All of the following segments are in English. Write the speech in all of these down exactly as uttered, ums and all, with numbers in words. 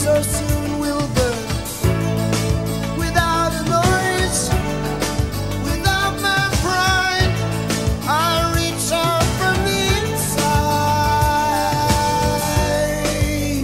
so soon will burn without a noise, without my pride. I reach out from the inside.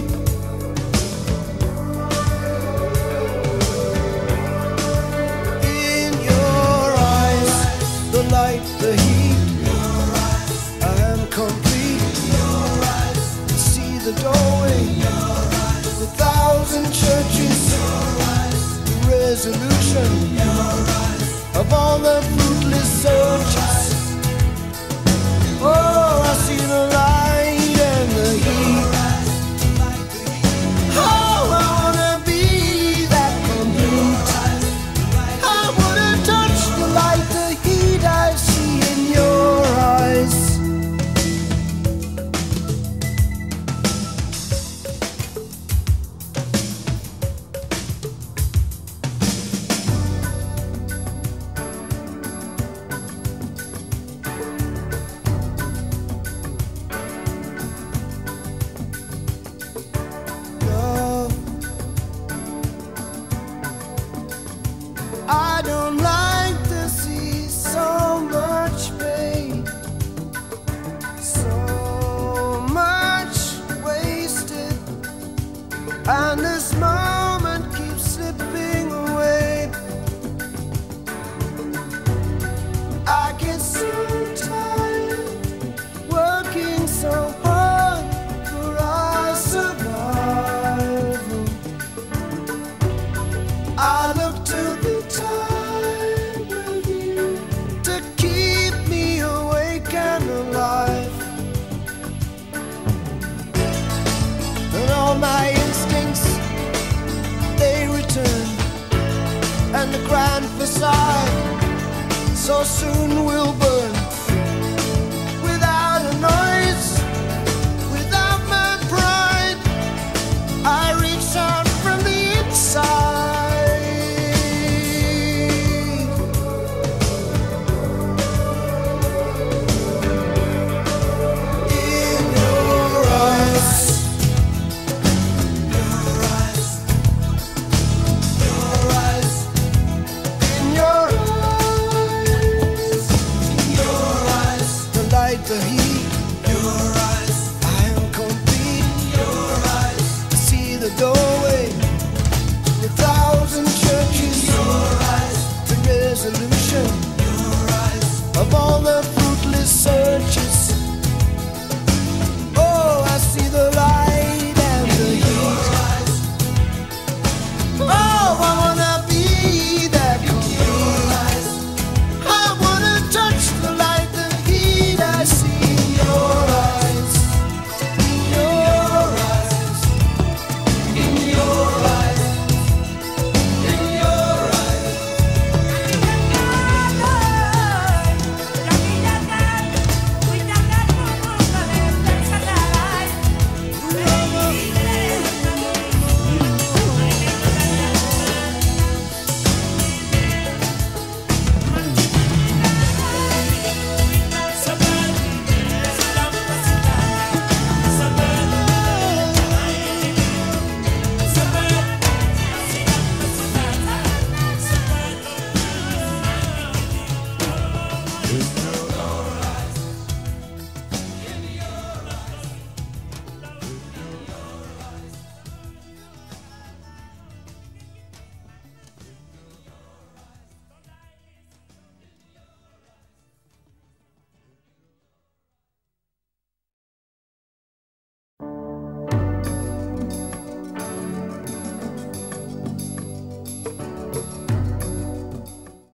In your eyes, the light, the heat, I am complete. See the doorway, the thousand churches, the resolution of all the fruitless searches. Oh, I see the light and the heat. Oh, I wanna be that complete. I wanna touch the light, the heat I see in your eyes. I don't like to see so much pain, so much wasted, and this moment keeps slipping away. I get so tired working so hard for our survival. I look to the time with you to keep me awake and alive. And all my instincts, they return, and the grand facade so soon will burn.